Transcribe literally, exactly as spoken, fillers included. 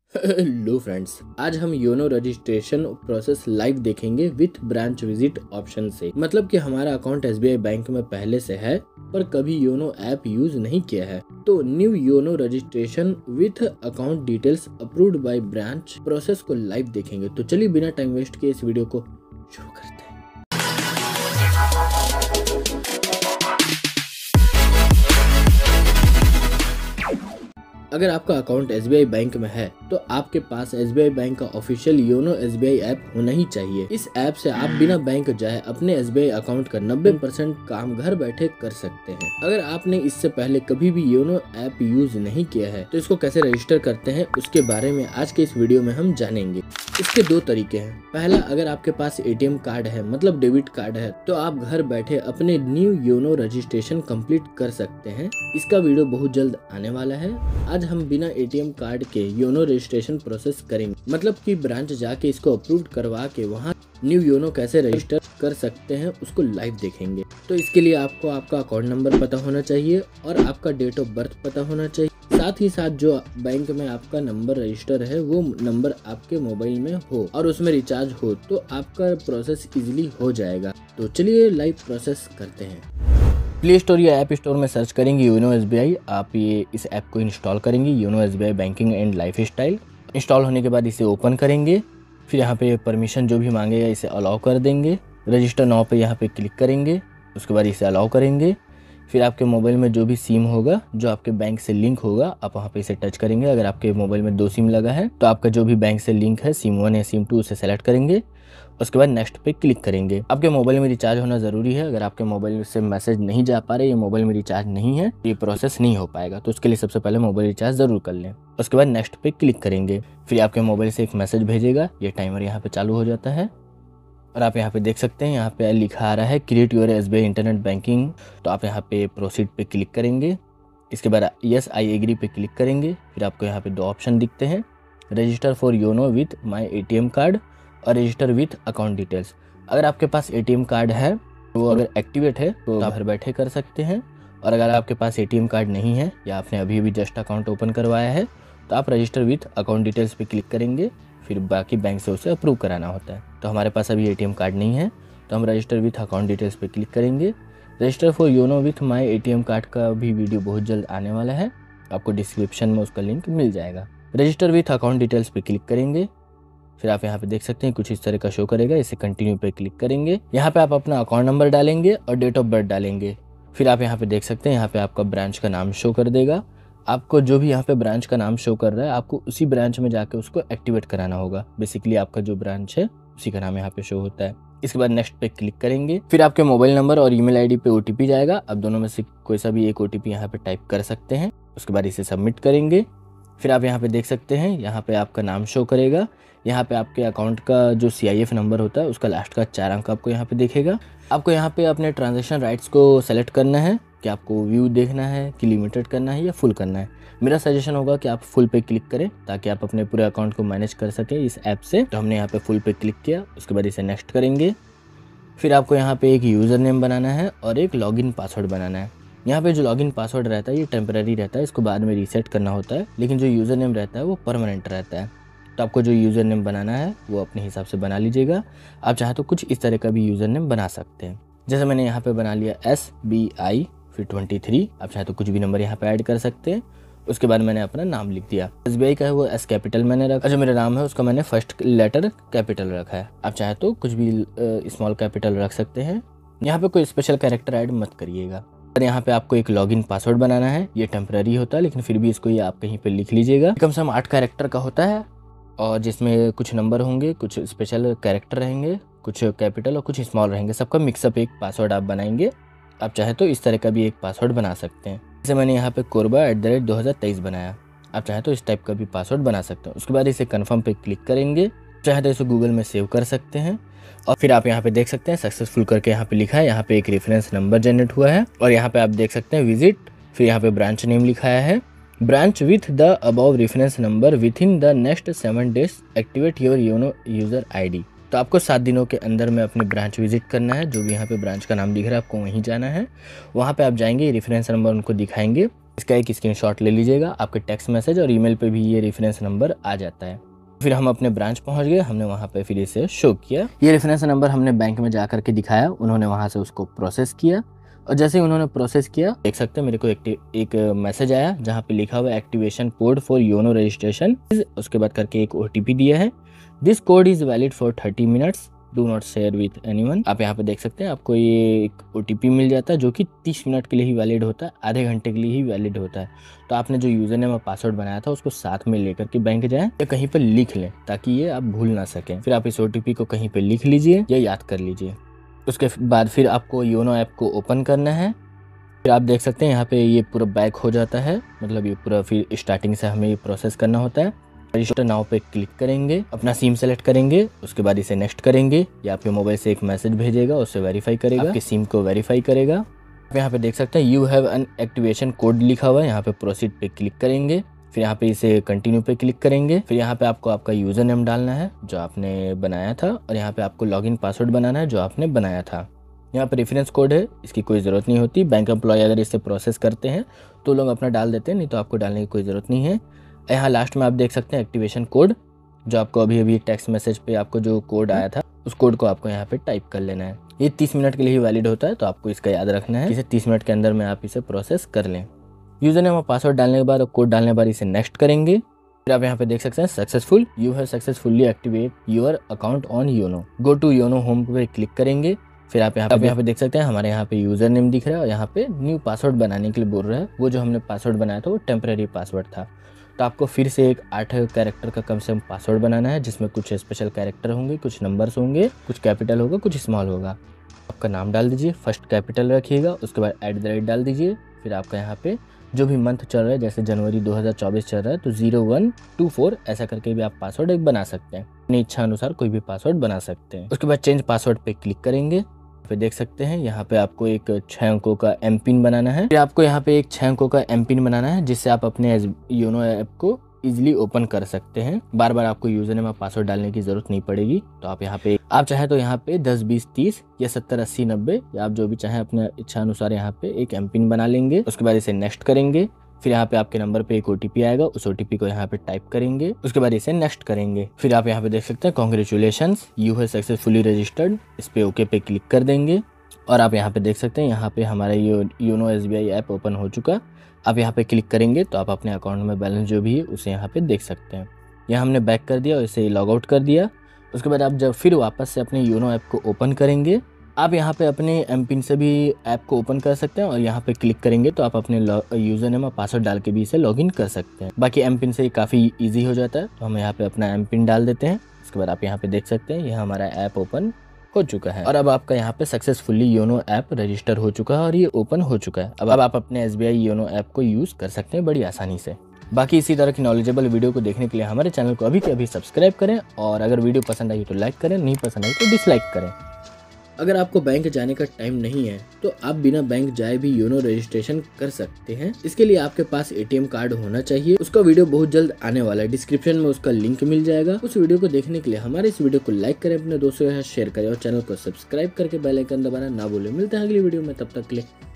Hello friends, आज हम YONO registration process live देखेंगे विथ ब्रांच विजिट ऑप्शन से। मतलब कि हमारा अकाउंट एसबीआई बैंक में पहले से है पर कभी योनो ऐप यूज नहीं किया है, तो new YONO registration with account details approved by branch process को लाइव देखेंगे। तो चलिए बिना टाइम वेस्ट किए इस वीडियो को शुरू करते हैं। अगर आपका अकाउंट एसबीआई बैंक में है तो आपके पास एसबीआई बैंक का ऑफिशियल योनो एसबीआई ऐप होना ही चाहिए। इस ऐप से आप बिना बैंक जाए अपने एसबीआई अकाउंट का नब्बे परसेंट काम घर बैठे कर सकते हैं। अगर आपने इससे पहले कभी भी योनो ऐप यूज नहीं किया है तो इसको कैसे रजिस्टर करते हैं उसके बारे में आज के इस वीडियो में हम जानेंगे। इसके दो तरीके हैं। पहला, अगर आपके पास एटीएम कार्ड है मतलब डेबिट कार्ड है तो आप घर बैठे अपने न्यू योनो रजिस्ट्रेशन कंप्लीट कर सकते हैं। इसका वीडियो बहुत जल्द आने वाला है। आज हम बिना एटीएम कार्ड के योनो रजिस्ट्रेशन प्रोसेस करेंगे, मतलब कि ब्रांच जाके इसको अप्रूव करवा के वहाँ न्यू योनो कैसे रजिस्टर कर सकते हैं उसको लाइव देखेंगे। तो इसके लिए आपको आपका अकाउंट नंबर पता होना चाहिए और आपका डेट ऑफ बर्थ पता होना चाहिए। साथ ही साथ जो बैंक में आपका नंबर रजिस्टर है वो नंबर आपके मोबाइल में हो और उसमें रिचार्ज हो तो आपका प्रोसेस इजीली हो जाएगा। तो चलिए लाइव प्रोसेस करते हैं। प्ले स्टोर या ऐप स्टोर में सर्च करेंगे योनो एसबीआई। आप ये इस ऐप को इंस्टॉल करेंगे, YONO SBI banking and lifestyle. Install होने के बाद इसे ओपन करेंगे, फिर यहाँ पे परमिशन जो भी मांगेगा इसे अलाउ कर देंगे। रजिस्टर नाउ पे यहाँ पे क्लिक करेंगे, उसके बाद इसे अलाउ करेंगे। फिर आपके मोबाइल में जो भी सिम होगा जो आपके बैंक से लिंक होगा आप वहाँ पे इसे टच करेंगे। अगर आपके मोबाइल में दो सिम लगा है तो आपका जो भी बैंक से लिंक है सिम वन या सिम टू उसे सेलेक्ट करेंगे। उसके बाद नेक्स्ट पे क्लिक करेंगे। आपके मोबाइल में रिचार्ज होना ज़रूरी है। अगर आपके मोबाइल से मैसेज नहीं जा पा रहे, ये मोबाइल में रिचार्ज नहीं है, ये प्रोसेस नहीं हो पाएगा। तो उसके लिए सबसे पहले मोबाइल रिचार्ज ज़रूर कर लें। उसके बाद नेक्स्ट पे क्लिक करेंगे। फिर आपके मोबाइल से एक मैसेज भेजेगा, ये टाइमर यहाँ पे चालू हो जाता है और आप यहाँ पे देख सकते हैं यहाँ पे लिखा आ रहा है create your SBI internet banking. तो आप यहाँ पे प्रोसीड पे क्लिक करेंगे। इसके बाद यस आई एग्री पे क्लिक करेंगे। फिर आपको यहाँ पे दो ऑप्शन दिखते हैं, register for YONO with my ATM card और रजिस्टर विथ अकाउंट डिटेल्स। अगर आपके पास एटीएम कार्ड है वो अगर एक्टिवेट है तो आप घर बैठे कर सकते हैं, और अगर आपके पास एटीएम कार्ड नहीं है या आपने अभी अभी जस्ट अकाउंट ओपन करवाया है तो आप रजिस्टर विथ अकाउंट डिटेल्स पे क्लिक करेंगे। फिर बाकी बैंक से उसे अप्रूव कराना होता है। तो हमारे पास अभी एटीएम कार्ड नहीं है तो हम रजिस्टर विथ अकाउंट डिटेल्स पे क्लिक करेंगे। Register for YONO with my ATM card का भी वीडियो बहुत जल्द आने वाला है, आपको डिस्क्रिप्शन में उसका लिंक मिल जाएगा। रजिस्टर विथ अकाउंट डिटेल्स पे क्लिक करेंगे। फिर आप यहाँ पे देख सकते हैं कुछ इस तरह का शो करेगा, इसे कंटिन्यू पे क्लिक करेंगे। यहाँ पे आप अपना अकाउंट नंबर डालेंगे और डेट ऑफ बर्थ डालेंगे। फिर आप यहाँ पे देख सकते हैं यहाँ पे आपका ब्रांच का नाम शो कर देगा। आपको जो भी यहाँ पे ब्रांच का नाम शो कर रहा है आपको उसी ब्रांच में जाके उसको एक्टिवेट कराना होगा। बेसिकली आपका जो ब्रांच है उसी का नाम यहाँ पे शो होता है। इसके बाद नेक्स्ट पे क्लिक करेंगे। फिर आपके मोबाइल नंबर और ईमेल आईडी पे ओटीपी जाएगा। आप दोनों में से कोई सा भी एक ओटीपी यहाँ पे टाइप कर सकते हैं। उसके बाद इसे सबमिट करेंगे। फिर आप यहाँ पे देख सकते हैं यहाँ पे आपका नाम शो करेगा। यहाँ पे आपके अकाउंट का जो सी आई एफ नंबर होता है उसका लास्ट का चार अंक आपको यहाँ पे दिखेगा। आपको यहाँ पे अपने ट्रांजैक्शन राइट्स को सेलेक्ट करना है कि आपको व्यू देखना है कि लिमिटेड करना है या फुल करना है। मेरा सजेशन होगा कि आप फुल पे क्लिक करें ताकि आप अपने पूरे अकाउंट को मैनेज कर सकें इस ऐप से। तो हमने यहाँ पे फुल पे क्लिक किया, उसके बाद इसे नेक्स्ट करेंगे। फिर आपको यहाँ पे एक यूज़र नेम बनाना है और एक लॉगिन पासवर्ड बनाना है। यहाँ पे जो लॉगिन पासवर्ड रहता है ये टेम्पररी रहता है, इसको बाद में रीसेट करना होता है, लेकिन जो यूज़र नेम रहता है वो परमानेंट रहता है। तो आपको जो यूज़र नेम बनाना है वो अपने हिसाब से बना लीजिएगा। आप चाहे तो कुछ इस तरह का भी यूज़र नेम बना सकते हैं। जैसे मैंने यहाँ पे बना लिया एस बी आई फिर ट्वेंटी थ्री। आप चाहे तो कुछ भी नंबर यहाँ पे ऐड कर सकते हैं। उसके बाद मैंने अपना नाम लिख दिया। एस बी आई का है वो एस कैपिटल मैंने रखा। जो मेरा नाम है उसका मैंने फर्स्ट लेटर कैपिटल रखा है। आप चाहे तो कुछ भी स्मॉल कैपिटल रख सकते हैं। यहाँ पे कोई स्पेशल कैरेक्टर ऐड मत करिएगा। यहाँ पे आपको एक लॉगिन पासवर्ड बनाना है, ये टेम्पररी होता है लेकिन फिर भी इसको ये आप कहीं पे लिख लीजिएगा। कम से कम आठ कैरेक्टर का होता है और जिसमें कुछ नंबर होंगे, कुछ स्पेशल कैरेक्टर रहेंगे, कुछ कैपिटल और कुछ स्मॉल रहेंगे, सबका मिक्सअप एक पासवर्ड आप बनाएंगे। आप चाहे तो इस तरह का भी एक पासवर्ड बना सकते हैं। जैसे मैंने यहाँ पे कोरबा एट द रेट दो हज़ार तेईस बनाया। आप चाहे तो इस टाइप का भी पासवर्ड बना सकते हैं। उसके बाद इसे कन्फर्म पे क्लिक करेंगे। चाहे तो इसे गूगल में सेव कर सकते हैं और फिर आप यहाँ पे देख सकते हैं सक्सेसफुल करके यहाँ पे लिखा है। यहाँ पे एक रेफरेंस नंबर जनरेट हुआ है और यहाँ पे आप देख सकते हैं विजिट, फिर यहाँ पे ब्रांच नेम लिखाया है, branch with the above reference number within the next seven days activate your YONO user ID. तो आपको सात दिनों के अंदर में अपनी ब्रांच विजिट करना है। जो भी यहाँ पे ब्रांच का नाम दिख रहा है आपको वहीं जाना है। वहाँ पे आप जाएंगे, रेफरेंस नंबर उनको दिखाएंगे, इसका एक स्क्रीनशॉट ले लीजिएगा, आपके टेक्स्ट मैसेज और ईमेल पे भी ये रेफरेंस नंबर आ जाता है। फिर हम अपने ब्रांच पहुंच गए, हमने वहां पे फिर इसे शो किया। ये रेफरेंस नंबर हमने बैंक में जा करके दिखाया, उन्होंने वहां से उसको प्रोसेस किया और जैसे ही उन्होंने प्रोसेस किया देख सकते हैं मेरे को एक, एक मैसेज आया जहाँ पे लिखा हुआ है activation code for YONO registration. उसके बाद करके एक ओटीपी दिया है, this code is valid for thirty minutes, do not share with anyone. आप यहाँ पे देख सकते हैं आपको ये एक ओटीपी मिल जाता है जो कि तीस मिनट के लिए ही वैलिड होता है, आधे घंटे के लिए ही वैलिड होता है। तो आपने जो यूजर नेम और पासवर्ड बनाया था उसको साथ में लेकर के बैंक जाएं या कहीं पर लिख लें ताकि ये आप भूल ना सकें। फिर आप इस ओटीपी को कहीं पे लिख लीजिए या याद कर लीजिए। उसके बाद फिर आपको योनो ऐप को ओपन करना है। फिर आप देख सकते हैं यहाँ पे ये पूरा बैक हो जाता है, मतलब ये पूरा फिर स्टार्टिंग से हमें ये प्रोसेस करना होता है। रजिस्टर नाउ पे क्लिक करेंगे, अपना सिम सेलेक्ट करेंगे, उसके बाद इसे नेक्स्ट करेंगे। या आपके मोबाइल से एक मैसेज भेजेगा, उससे वेरीफाई करेगा, आपके सिम को वेरीफाई करेगा। आप यहाँ पे देख सकते हैं you have an activation code लिखा हुआ है, यहाँ पे प्रोसीड पे क्लिक करेंगे। फिर यहाँ पे इसे कंटिन्यू पे क्लिक करेंगे। फिर यहाँ पे आपको आपका यूजर नेम डालना है जो आपने बनाया था और यहाँ पे आपको लॉगिन पासवर्ड बनाना है जो आपने बनाया था। यहाँ पे रेफरेंस कोड है, इसकी कोई ज़रूरत नहीं होती। बैंक एम्प्लॉय अगर इसे प्रोसेस करते हैं तो लोग अपना डाल देते हैं, नहीं तो आपको डालने की कोई ज़रूरत नहीं है। यहाँ लास्ट में आप देख सकते हैं एक्टिवेशन कोड, जो आपको अभी अभी टेक्स्ट मैसेज पे आपको जो कोड आया था उस कोड को आपको यहाँ पे टाइप कर लेना है। ये तीस मिनट के लिए ही वैलिड होता है, तो आपको इसका याद रखना है। इसे तीस मिनट के अंदर में आप इसे प्रोसेस कर लें। यूजर नेम और पासवर्ड डालने के बाद और कोड डालने के बाद इसे नेक्स्ट करेंगे। फिर आप यहाँ पे देख सकते हैं successful, you have successfully activate your account on YONO. Go to YONO home पे क्लिक करेंगे। फिर आप यहाँ पे यहाँ पे देख सकते हैं हमारे यहाँ पे यूजर नेम दिख रहा है और यहाँ पे न्यू पासवर्ड बनाने के लिए बोल रहा है। वो जो हमने पासवर्ड बनाया था वो टेम्परेरी पासवर्ड था, तो आपको फिर से एक आठ कैरेक्टर का कम से कम पासवर्ड बनाना है जिसमें कुछ स्पेशल कैरेक्टर होंगे, कुछ नंबर्स होंगे, कुछ कैपिटल होगा, कुछ स्मॉल होगा। आपका नाम डाल दीजिए, फर्स्ट कैपिटल रखिएगा, उसके बाद एट द रेट डाल दीजिए। फिर आपका यहाँ पे जो भी मंथ चल रहा है, जैसे जनवरी दो हज़ार चौबीस चल रहा है तो जीरो वन टू फोर ऐसा करके भी आप पासवर्ड एक बना सकते हैं। अपनी इच्छा अनुसार कोई भी पासवर्ड बना सकते हैं। उसके बाद चेंज पासवर्ड पे क्लिक करेंगे। पे देख सकते हैं यहाँ पे आपको एक छह अंकों का एम पिन बनाना है। फिर आपको यहाँ पे एक छह अंकों का एम पिन बनाना है जिससे आप अपने योनो ऐप को इजीली ओपन कर सकते हैं। बार बार आपको यूजर नेम और पासवर्ड डालने की जरूरत नहीं पड़ेगी। तो आप यहाँ पे आप चाहे तो यहाँ पे दस बीस तीस या सत्तर अस्सी नब्बे या आप जो भी चाहे अपने इच्छा अनुसार यहाँ पे एक एम पिन बना लेंगे। उसके बाद इसे नेक्स्ट करेंगे। फिर यहाँ पे आपके नंबर पे एक ओटीपी आएगा, उस ओटीपी को यहाँ पे टाइप करेंगे। उसके बाद इसे नेक्स्ट करेंगे। फिर आप यहाँ पे देख सकते हैं congratulations you have successfully registered, इस पे ओके पे क्लिक कर देंगे। और आप यहाँ पे देख सकते हैं यहाँ पे हमारा ये योनो एसबीआई ऐप ओपन हो चुका। आप यहाँ पे क्लिक करेंगे तो आप अपने अकाउंट में बैलेंस जो भी है उसे यहाँ पे देख सकते हैं। यहाँ हमने बैक कर दिया और इसे लॉग आउट कर दिया। उसके बाद आप जब फिर वापस से अपने योनो ऐप को ओपन करेंगे, आप यहाँ पे अपने एम पिन से भी ऐप को ओपन कर सकते हैं और यहाँ पे क्लिक करेंगे तो आप अपने यूजर नेम और पासवर्ड डाल के भी इसे लॉगिन कर सकते हैं। बाकी एम पिन से काफ़ी ईजी हो जाता है, तो हम यहाँ पे अपना एम पिन डाल देते हैं। उसके बाद आप यहाँ पे देख सकते हैं यह हमारा ऐप ओपन हो चुका है और अब आपका यहाँ पे सक्सेसफुली योनो ऐप रजिस्टर हो चुका है और ये ओपन हो चुका है। अब अब आप अपने एसबीआई योनो ऐप को यूज़ कर सकते हैं बड़ी आसानी से। बाकी इसी तरह की नॉलेजेबल वीडियो को देखने के लिए हमारे चैनल को अभी के अभी सब्सक्राइब करें और अगर वीडियो पसंद आई तो लाइक करें, नहीं पसंद आई तो डिसलाइक करें। अगर आपको बैंक जाने का टाइम नहीं है तो आप बिना बैंक जाए भी योनो रजिस्ट्रेशन कर सकते हैं। इसके लिए आपके पास एटीएम कार्ड होना चाहिए। उसका वीडियो बहुत जल्द आने वाला है, डिस्क्रिप्शन में उसका लिंक मिल जाएगा। उस वीडियो को देखने के लिए हमारे इस वीडियो को लाइक करें, अपने दोस्तों के साथ शेयर करें और चैनल को सब्सक्राइब करके बेल आइकन दबाना ना भूलें। मिलते हैं अगली वीडियो में, तब तक के लिए